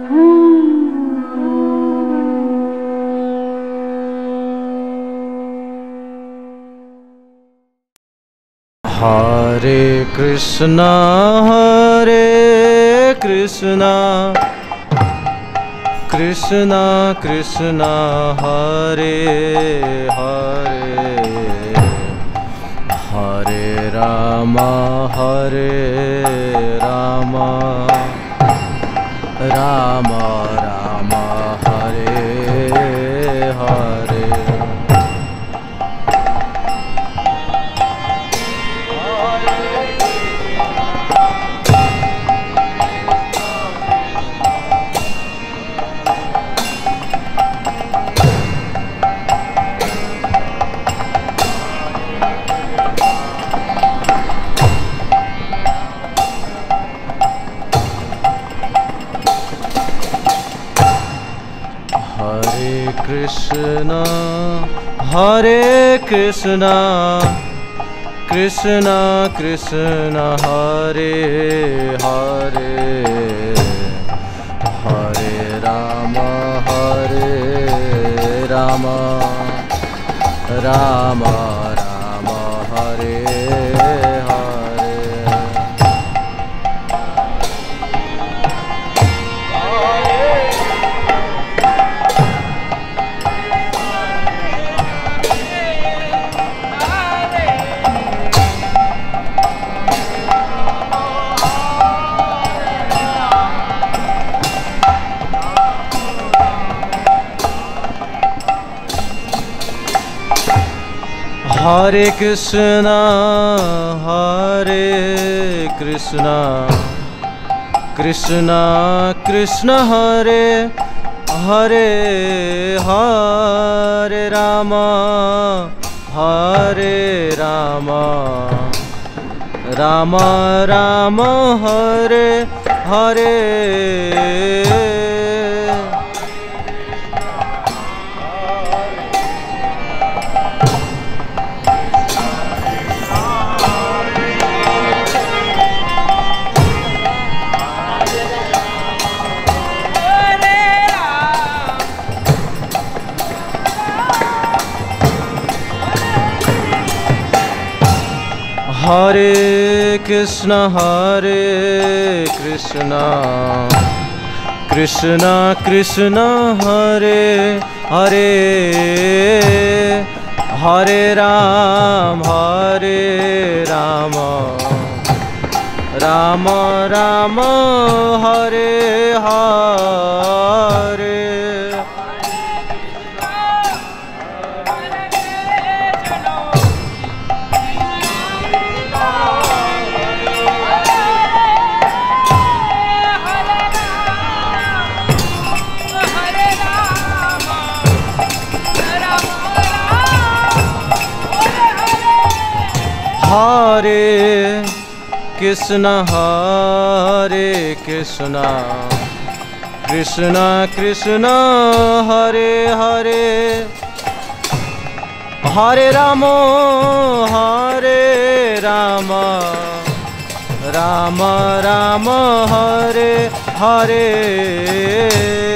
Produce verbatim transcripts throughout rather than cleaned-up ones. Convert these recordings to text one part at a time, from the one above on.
Hare Krishna, Hare Krishna, Krishna Krishna, Hare Hare, Hare Rama, Hare Rama, Rama Rama, Hare Hare. Krishna, Hare Krishna, Krishna Krishna, Hare Hare, Hare Rama, Hare Rama, Rama Rama, Hare Hare. Hare Krishna, Hare Krishna, Krishna Krishna, Hare Hare, Hare Rama, Hare Rama, Rama Rama, Hare Hare. Hare Krishna, Hare Krishna, Krishna Krishna, Hare Hare, Hare Ram, Hare Rama, Rama Rama, Hare Hare. Hare Krishna, Hare Krishna, Krishna Krishna, Hare Hare, Hare Rama, Hare Rama, Rama Rama, Hare Hare.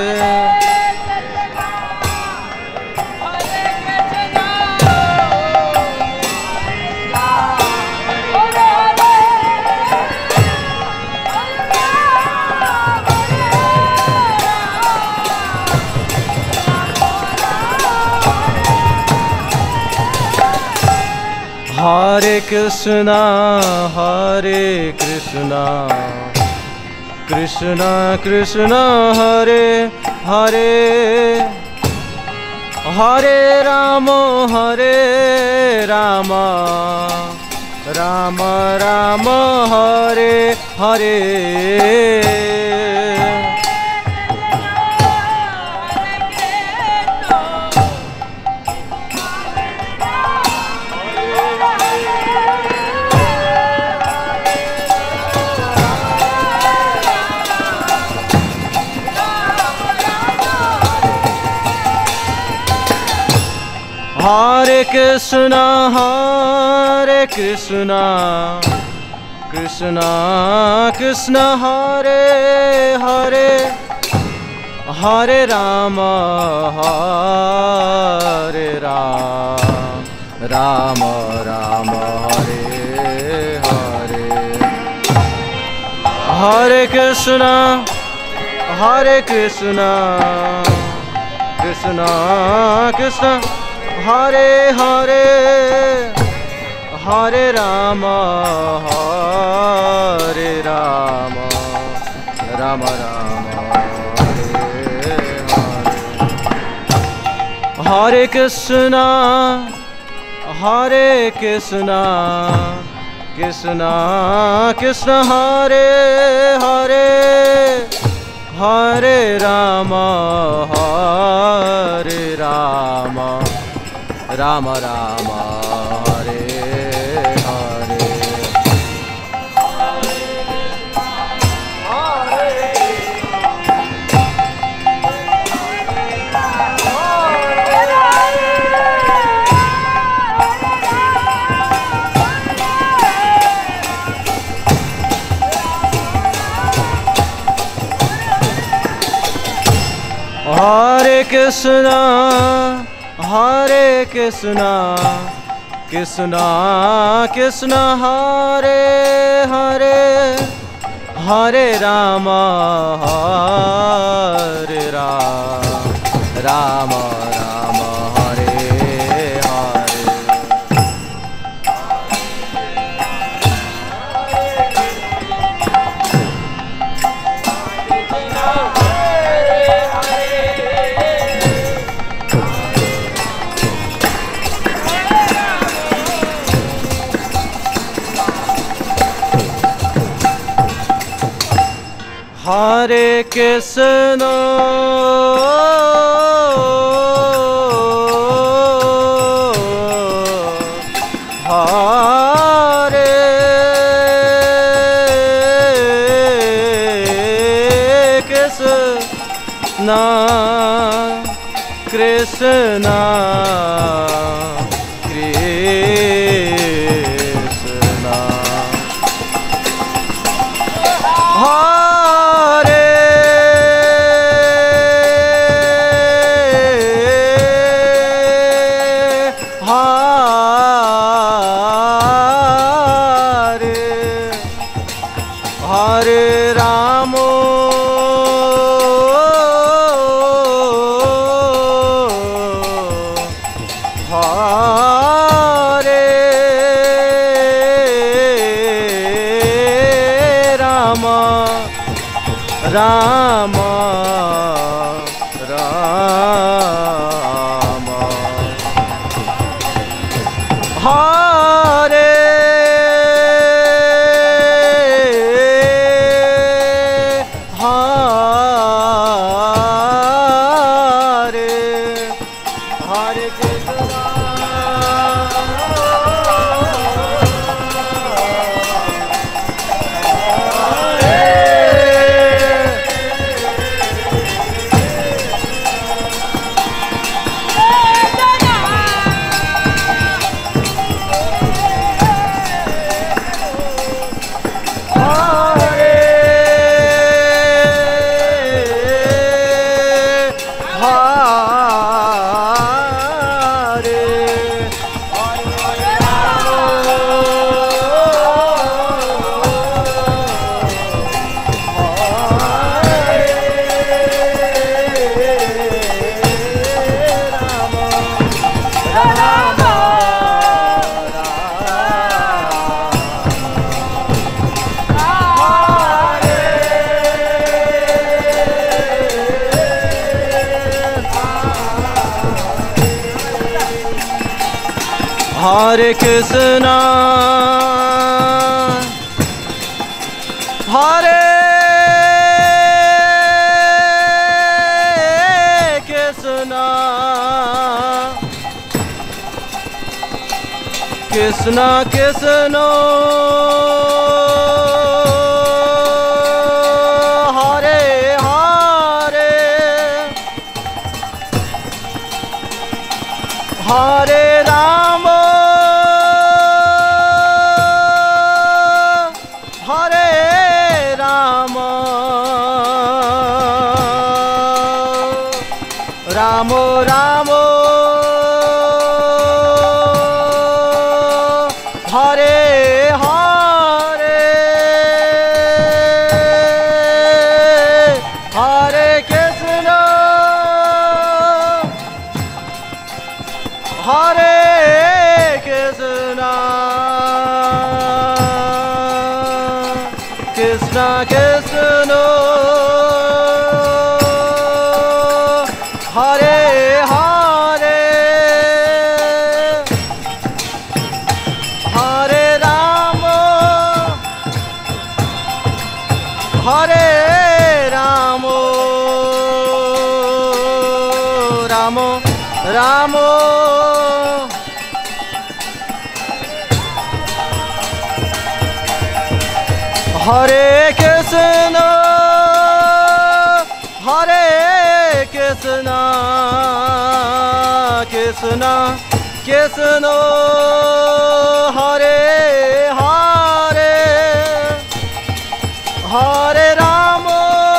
Hare Krishna, Hare Krishna, Krishna Krishna, Hare Hare, Hare Rama, Hare Rama, Rama Rama, Hare Hare. Hare Krishna, Hare Krishna, Krishna Krishna, Hare Hare, Hare Rama, Hare Rama, Rama Rama, Hare Hare. Hare Krishna, Hare Krishna, Krishna Krishna, Hare Hare, Hare Rama, Hare Rama, Rama Rama, Hare Hare. Hare Krishna, Hare Krishna, Krishna Krishna, Hare Hare, Hare Rama, Hare Rama, Rama Rama, Hare Hare. Hare Krishna, Hare Krishna, Krishna Krishna, Hare Hare, Hare Rama, Hare Rama, Rama Rama, Hare Hare. Hare Krishna, Hare Krishna, Krishna Krishna, Hare Rama Rama, Hare Hare, Hare Krishna, Hare Krishna, Hare Krishna, Krishna Krishna, Hare Hare, Hare Rama, Hare Rama, Ramo Ramo Hare Hare Hare Krishna Hare Krishna Krishna Krishna Hare Hare Hare Rama Hare Rama Rama Rama Hare Krishna Hare Krishna Krishna Krishna Hare Hare Hare Rama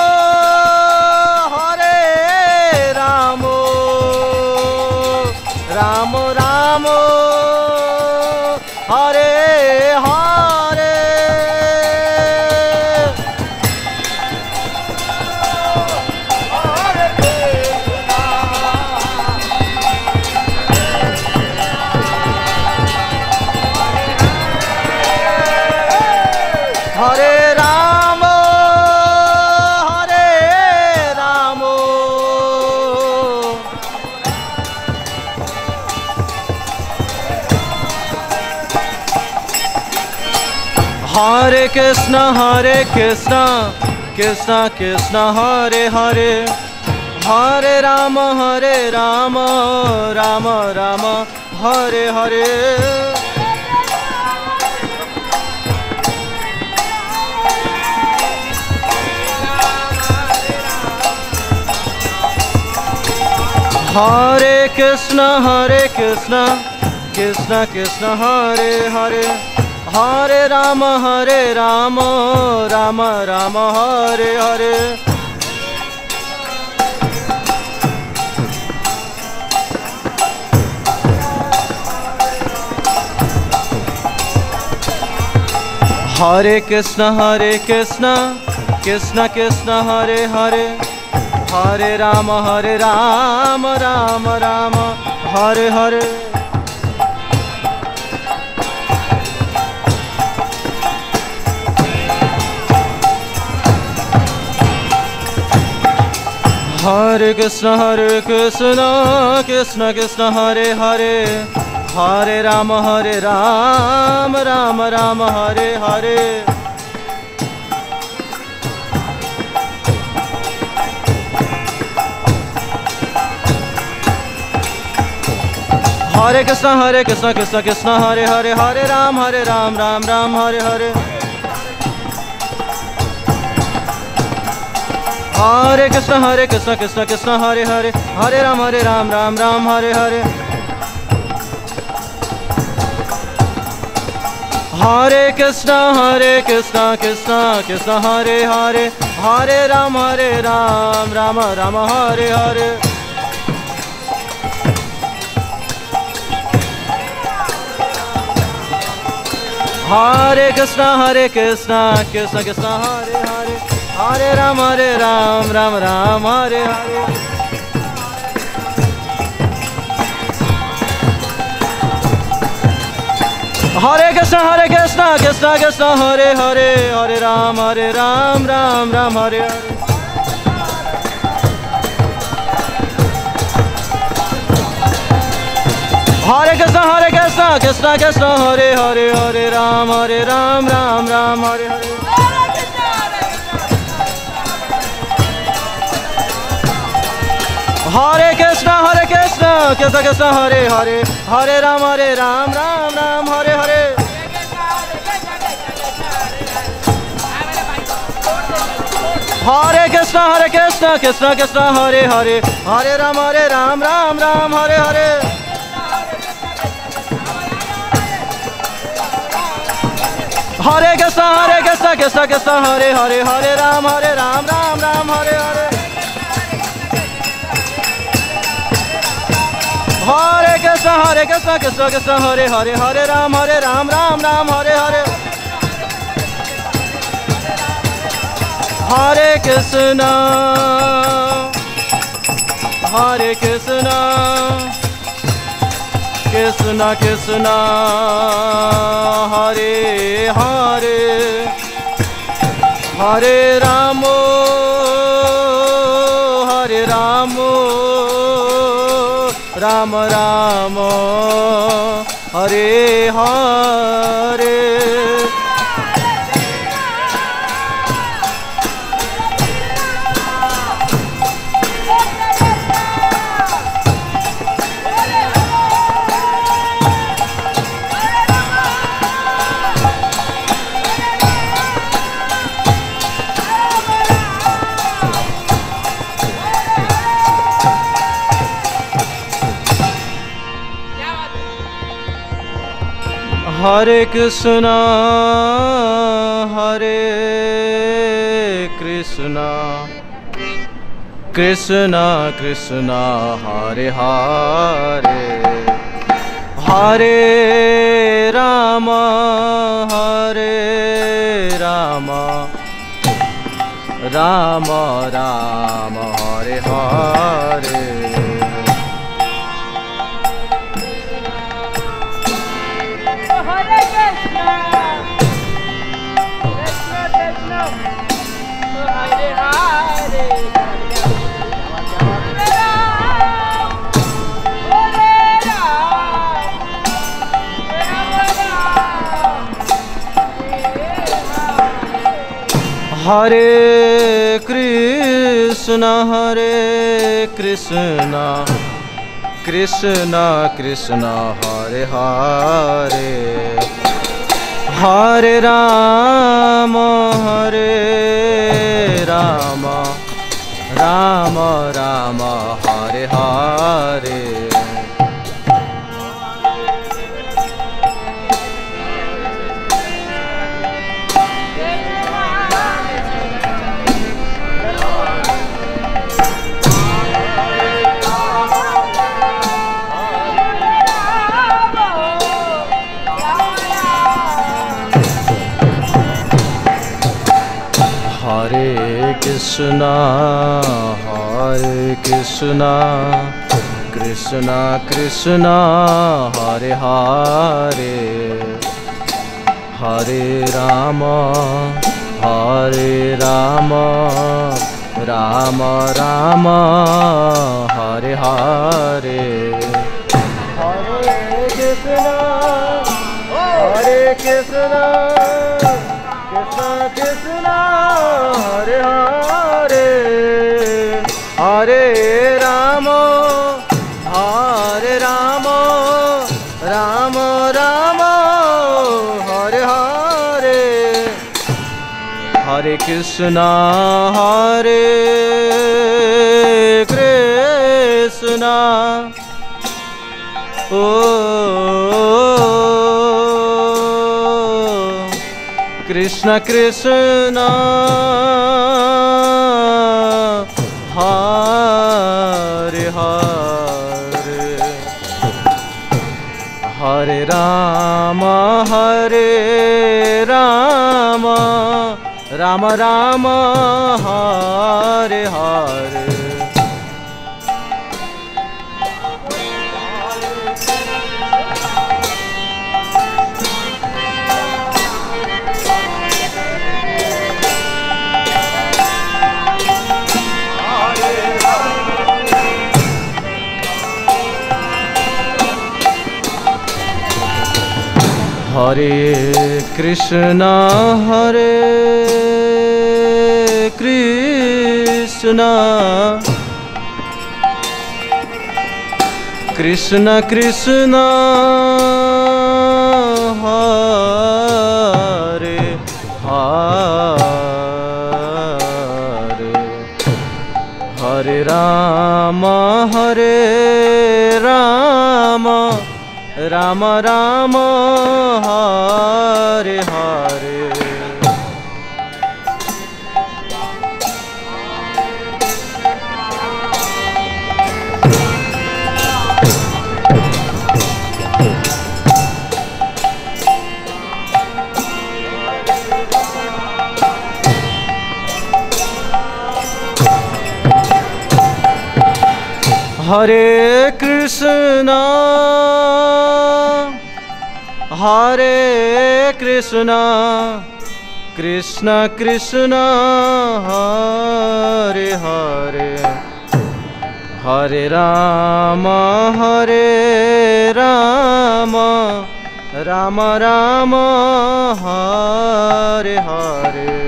Hare Rama Rama Rama Hare Hare Hare Rama Hare Rama Hare Krishna Hare Krishna Krishna Krishna Hare Hare Hare Rama Hare Rama Rama Rama Hare Hare Hare Krishna Hare Krishna Krishna Krishna Hare Hare Hare Rama Hare Rama Rama Rama Hare Hare Hare Krishna Hare Krishna Krishna Krishna Hare Hare Hare Rama Hare Rama Rama Rama Hare Hare Hare Krishna Hare Krishna Krishna Krishna Hare Hare Hare Rama Hare Rama Rama Rama Hare Hare Hare Krishna Hare Krishna Krishna Krishna Hare Hare Hare Ram Hare Ram Ram Ram Hare Hare Hare Krishna Hare Krishna Krishna Krishna Hare Hare Hare Ram Hare Ram Ram Ram Hare Hare Hare Krishna Hare Krishna Krishna Krishna Hare Hare Hare Ram Hare Ram Ram Ram Hare Hare Hare Krishna Hare Krishna Krishna Krishna Hare Hare Hare Ram Hare Ram Ram Ram Hare Hare Hare Krishna Hare Krishna Krishna Krishna Hare Hare Hare Ram Hare Ram Ram Ram Hare Hare Hare Krishna Hare Krishna Krishna Krishna Hare Hare Hare Ram Hare Ram Ram Ram Hare Hare Hare Krishna Hare Krishna Krishna Krishna Hare Hare Hare Ram Hare Ram Ram Ram Hare Hare Hare Krishna Hare Krishna Krishna Krishna Hare Hare Hare Ram Hare Ram Ram Ram Hare Hare Hare Krishna Hare Krishna Krishna Krishna Hare Hare Hare Ram Hare Ram Ram Ram Hare Hare Hare Krishna, Hare Krishna, Krishna Krishna, Hare Hare, Hare Ram, Hare Ram, Ram Ram, Hare Hare. Hare Krishna, Hare Krishna, Krishna Krishna, Hare Hare, Hare Ramo, Hare Ramo, Rama Rama, Hare Hare. Hare Krishna, Hare Krishna, Krishna Krishna, Hare Hare, Hare Rama, Hare Rama, Rama Rama, Hare Hare. Hare Krishna, Hare Krishna, Krishna Krishna, Hare Hare, Hare Rama, Hare Rama, Rama Rama, Hare Hare. Hare Krishna, Hare Krishna, Krishna Krishna, Hare Hare, Hare Rama, Hare Rama, Rama Rama, Hare Hare. Hare Krishna, Hare Krishna, Krishna Krishna, Hare Hare, Hare Rama, Hare Rama, Rama Rama, Hare Hare, Hare Krishna, Hare Krishna, oh Krishna Krishna, Hare Hare, Hare Rama, Hare Rama, Rama Rama, Hare Hare. Hare Krishna, Hare Krishna, Krishna Krishna, Hare Hare, Hare Rama, Hare Rama, Rama Rama, Hare Hare. Hare Krishna, Hare Krishna, Krishna Krishna, Hare Hare, Hare Rama, Hare Rama, Rama Rama, Hare Hare.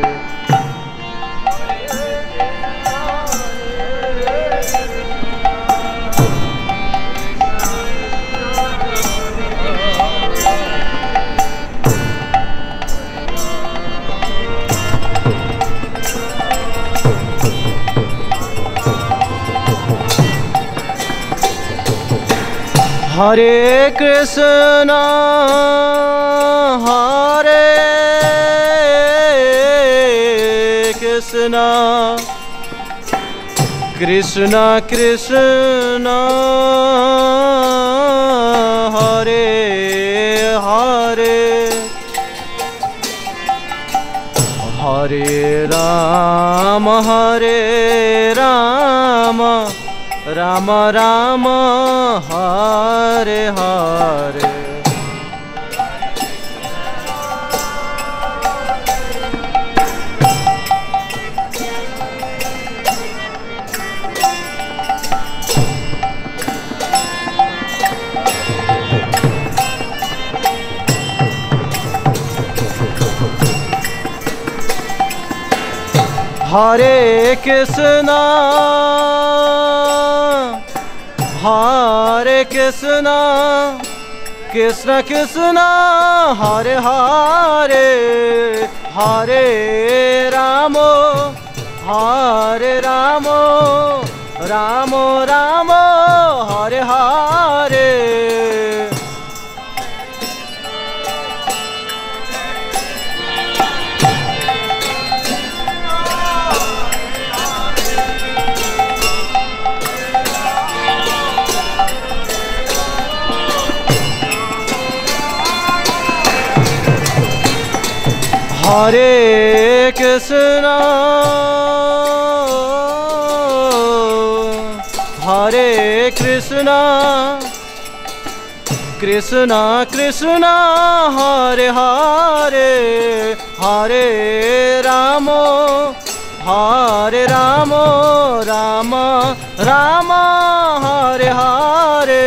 Hare Krishna, Hare Krishna, Krishna Krishna, Hare Hare, Hare Rama, Hare Rama, Rama Rama, Hare Hare. Hare Krishna, Hare Krishna, Krishna Krishna, Hare Hare, Hare Rama, Hare Rama, Rama Rama, Hare Hare. Hare Krishna, Hare Krishna, Krishna Krishna, Hare Hare, Hare Rama, Hare Rama, Rama Rama, Hare Hare.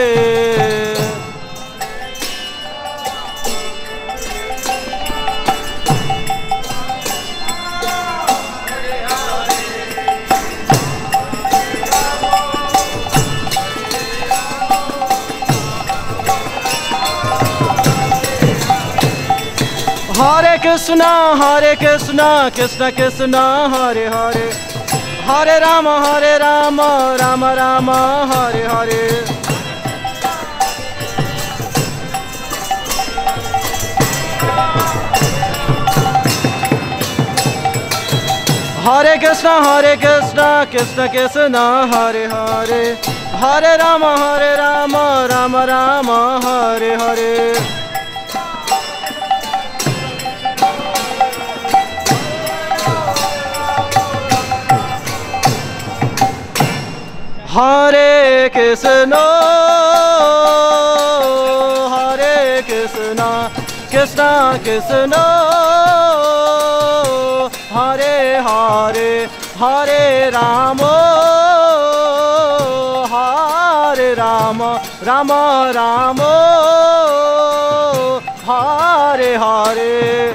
Hare Krishna, Hare Krishna, Krishna Krishna, Hare Hare, Hare Rama, Hare Rama, Rama Rama, Hare Hare. Hare Krishna, Hare Krishna, Krishna Krishna, Hare Hare, Hare Rama, Hare Rama, Rama Rama, Hare Hare. Hare Krishna, Hare Krishna, Krishna Krishna, Hare Hare, Hare Rama, Hare Rama, Rama Rama, Hare Hare.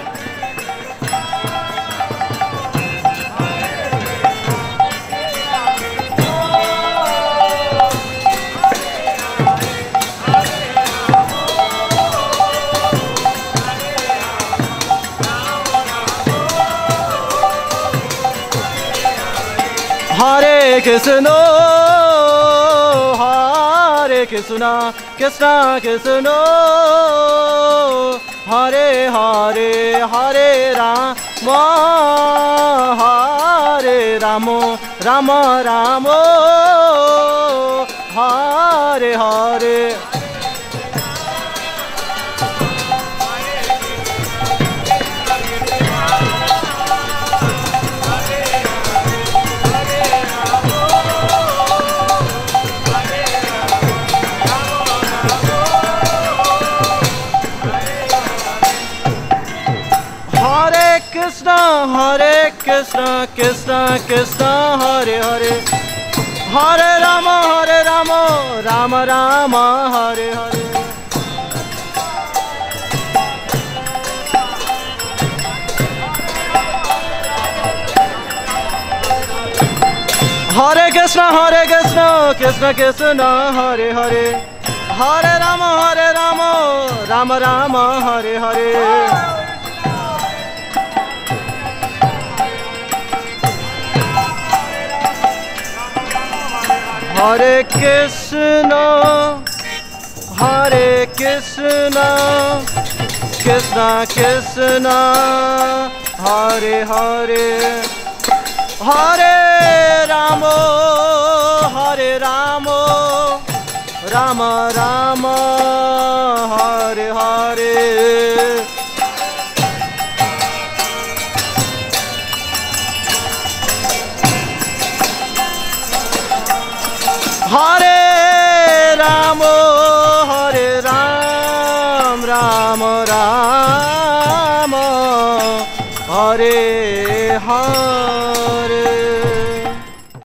Hare Krishna, Hare Krishna, Krishna Krishna, Hare Hare, Hare Rama, Hare Rama, Rama Rama, Hare Hare. Krishna, Hare Krishna, Krishna Krishna, Hare Hare, Hare Rama, Hare Rama, Rama Rama, Hare Hare. Hare Krishna, Hare Krishna, Krishna Krishna, Hare Hare, Hare Rama, Hare Rama, Rama Rama, Hare Hare. Hare Krishna, Hare Krishna, Krishna Krishna, Hare Hare, Hare Rama, Hare Rama, Rama Rama, Hare Hare. Hare Rama, Hare Ram, Rama Rama, Hare